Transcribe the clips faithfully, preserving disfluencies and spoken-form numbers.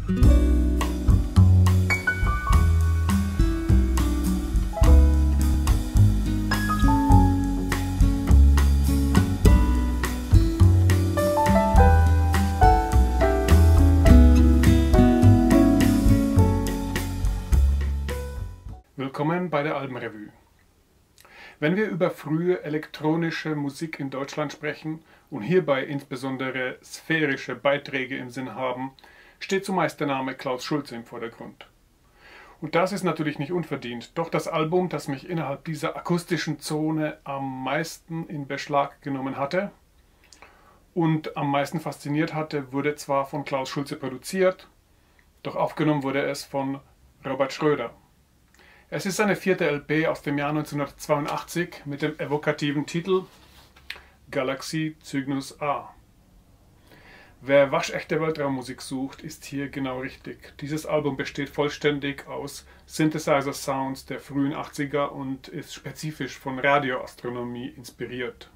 Willkommen bei der Albenrevue. Wenn wir über frühe elektronische Musik in Deutschland sprechen und hierbei insbesondere sphärische Beiträge im Sinn haben, steht zumeist der Name Klaus Schulze im Vordergrund. Und das ist natürlich nicht unverdient, doch das Album, das mich innerhalb dieser akustischen Zone am meisten in Beschlag genommen hatte und am meisten fasziniert hatte, wurde zwar von Klaus Schulze produziert, doch aufgenommen wurde es von Robert Schröder. Es ist seine vierte L P aus dem Jahr neunzehnhundertzweiundachtzig mit dem evokativen Titel Galaxie Cygnus A. Wer waschechte Weltraummusik sucht, ist hier genau richtig. Dieses Album besteht vollständig aus Synthesizer-Sounds der frühen achtziger und ist spezifisch von Radioastronomie inspiriert.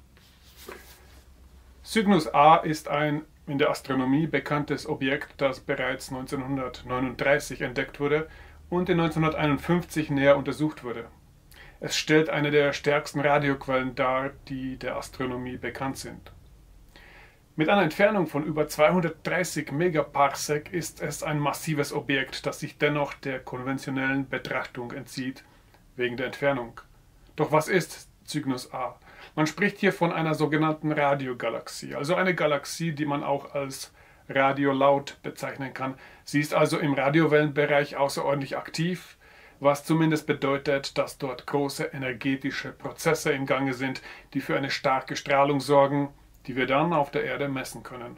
Cygnus A ist ein in der Astronomie bekanntes Objekt, das bereits neunzehnhundertneununddreißig entdeckt wurde und in neunzehnhunderteinundfünfzig näher untersucht wurde. Es stellt eine der stärksten Radioquellen dar, die der Astronomie bekannt sind. Mit einer Entfernung von über zweihundertdreißig Megaparsec ist es ein massives Objekt, das sich dennoch der konventionellen Betrachtung entzieht, wegen der Entfernung. Doch was ist Cygnus A? Man spricht hier von einer sogenannten Radiogalaxie, also eine Galaxie, die man auch als radiolaut bezeichnen kann. Sie ist also im Radiowellenbereich außerordentlich aktiv, was zumindest bedeutet, dass dort große energetische Prozesse im Gange sind, die für eine starke Strahlung sorgen, die wir dann auf der Erde messen können.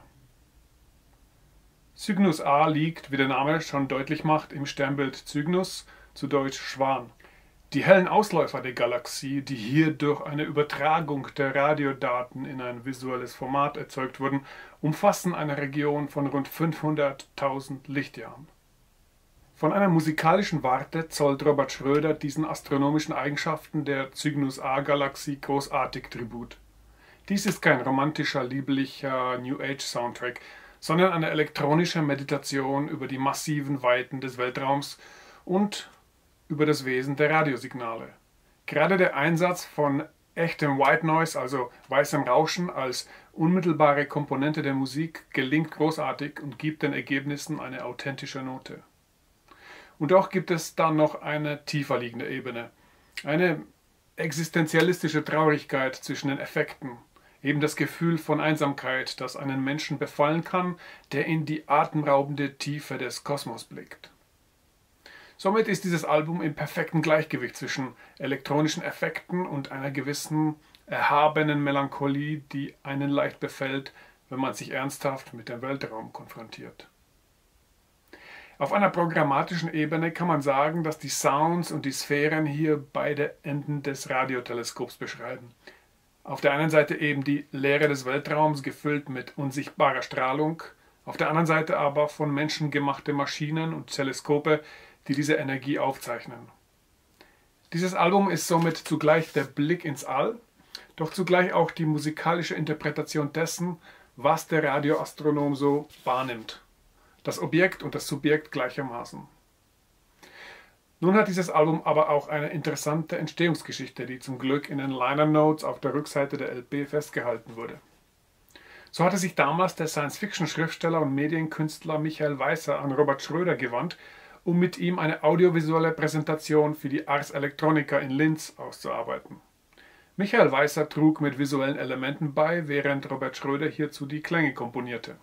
Cygnus A liegt, wie der Name schon deutlich macht, im Sternbild Cygnus, zu Deutsch Schwan. Die hellen Ausläufer der Galaxie, die hier durch eine Übertragung der Radiodaten in ein visuelles Format erzeugt wurden, umfassen eine Region von rund fünfhunderttausend Lichtjahren. Von einer musikalischen Warte zollt Robert Schröder diesen astronomischen Eigenschaften der Cygnus A-Galaxie großartig Tribut. Dies ist kein romantischer, lieblicher New Age-Soundtrack, sondern eine elektronische Meditation über die massiven Weiten des Weltraums und über das Wesen der Radiosignale. Gerade der Einsatz von echtem White Noise, also weißem Rauschen, als unmittelbare Komponente der Musik gelingt großartig und gibt den Ergebnissen eine authentische Note. Und doch gibt es dann noch eine tiefer liegende Ebene, eine existenzialistische Traurigkeit zwischen den Effekten, eben das Gefühl von Einsamkeit, das einen Menschen befallen kann, der in die atemraubende Tiefe des Kosmos blickt. Somit ist dieses Album im perfekten Gleichgewicht zwischen elektronischen Effekten und einer gewissen erhabenen Melancholie, die einen leicht befällt, wenn man sich ernsthaft mit dem Weltraum konfrontiert. Auf einer programmatischen Ebene kann man sagen, dass die Sounds und die Sphären hier beide Enden des Radioteleskops beschreiben. Auf der einen Seite eben die Leere des Weltraums, gefüllt mit unsichtbarer Strahlung, auf der anderen Seite aber von Menschen gemachte Maschinen und Teleskope, die diese Energie aufzeichnen. Dieses Album ist somit zugleich der Blick ins All, doch zugleich auch die musikalische Interpretation dessen, was der Radioastronom so wahrnimmt. Das Objekt und das Subjekt gleichermaßen. Nun hat dieses Album aber auch eine interessante Entstehungsgeschichte, die zum Glück in den Liner Notes auf der Rückseite der L P festgehalten wurde. So hatte sich damals der Science-Fiction-Schriftsteller und Medienkünstler Michael Weißer an Robert Schröder gewandt, um mit ihm eine audiovisuelle Präsentation für die Ars Electronica in Linz auszuarbeiten. Michael Weißer trug mit visuellen Elementen bei, während Robert Schröder hierzu die Klänge komponierte.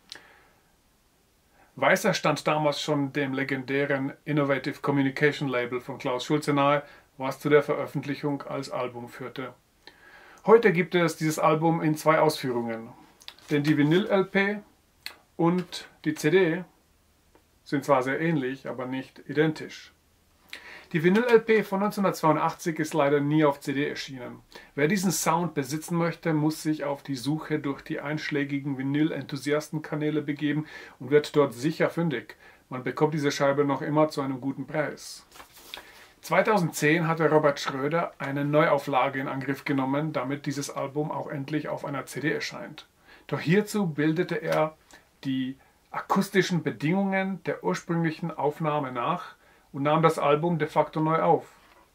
Weißer stand damals schon dem legendären Innovative Communication Label von Klaus Schulze nahe, was zu der Veröffentlichung als Album führte. Heute gibt es dieses Album in zwei Ausführungen, denn die Vinyl-L P und die C D sind zwar sehr ähnlich, aber nicht identisch. Die Vinyl-L P von neunzehnhundertzweiundachtzig ist leider nie auf C D erschienen. Wer diesen Sound besitzen möchte, muss sich auf die Suche durch die einschlägigen Vinyl-Enthusiastenkanäle begeben und wird dort sicher fündig. Man bekommt diese Scheibe noch immer zu einem guten Preis. zweitausendzehn hatte Robert Schröder eine Neuauflage in Angriff genommen, damit dieses Album auch endlich auf einer C D erscheint. Doch hierzu bildete er die akustischen Bedingungen der ursprünglichen Aufnahme nach und nahm das Album de facto neu auf.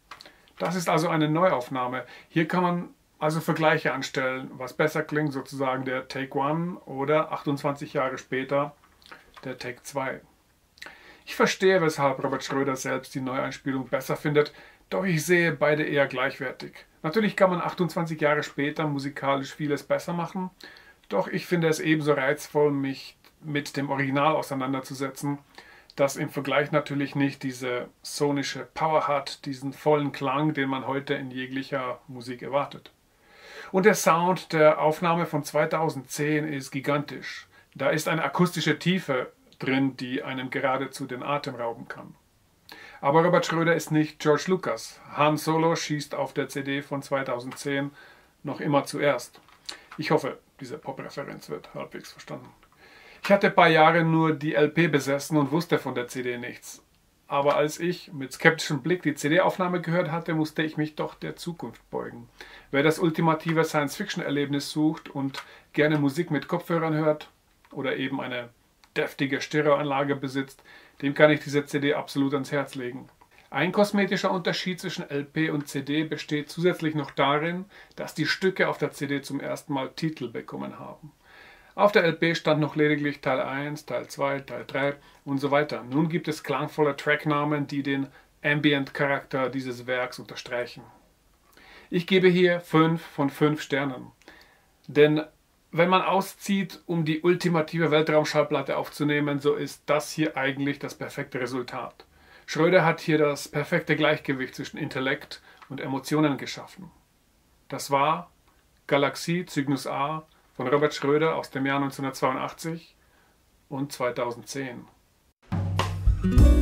Das ist also eine Neuaufnahme. Hier kann man also Vergleiche anstellen, was besser klingt, sozusagen der Take One oder achtundzwanzig Jahre später der Take zwei. Ich verstehe, weshalb Robert Schröder selbst die Neueinspielung besser findet, doch ich sehe beide eher gleichwertig. Natürlich kann man achtundzwanzig Jahre später musikalisch vieles besser machen, doch ich finde es ebenso reizvoll, mich mit dem Original auseinanderzusetzen, das im Vergleich natürlich nicht diese sonische Power hat, diesen vollen Klang, den man heute in jeglicher Musik erwartet. Und der Sound der Aufnahme von zweitausendzehn ist gigantisch. Da ist eine akustische Tiefe drin, die einem geradezu den Atem rauben kann. Aber Robert Schröder ist nicht George Lucas. Han Solo schießt auf der C D von zweitausendzehn noch immer zuerst. Ich hoffe, diese Pop-Referenz wird halbwegs verstanden. Ich hatte ein paar Jahre nur die L P besessen und wusste von der C D nichts. Aber als ich mit skeptischem Blick die C D-Aufnahme gehört hatte, musste ich mich doch der Zukunft beugen. Wer das ultimative Science-Fiction-Erlebnis sucht und gerne Musik mit Kopfhörern hört oder eben eine deftige Stereoanlage besitzt, dem kann ich diese C D absolut ans Herz legen. Ein kosmetischer Unterschied zwischen L P und C D besteht zusätzlich noch darin, dass die Stücke auf der C D zum ersten Mal Titel bekommen haben. Auf der L P stand noch lediglich Teil eins, Teil zwei, Teil drei und so weiter. Nun gibt es klangvolle Tracknamen, die den Ambient-Charakter dieses Werks unterstreichen. Ich gebe hier fünf von fünf Sternen. Denn wenn man auszieht, um die ultimative Weltraumschallplatte aufzunehmen, so ist das hier eigentlich das perfekte Resultat. Schröder hat hier das perfekte Gleichgewicht zwischen Intellekt und Emotionen geschaffen. Das war Galaxie Cygnus A von Robert Schröder aus dem Jahr neunzehnhundertzweiundachtzig und zweitausendzehn.